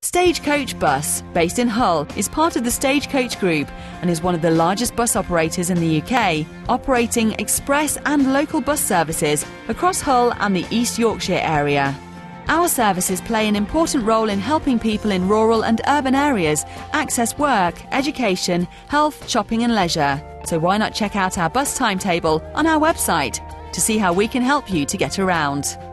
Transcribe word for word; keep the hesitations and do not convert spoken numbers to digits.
Stagecoach Bus, based in Hull, is part of the Stagecoach Group and is one of the largest bus operators in the U K, operating express and local bus services across Hull and the East Yorkshire area. Our services play an important role in helping people in rural and urban areas access work, education, health, shopping and leisure. So why not check out our bus timetable on our website to see how we can help you to get around.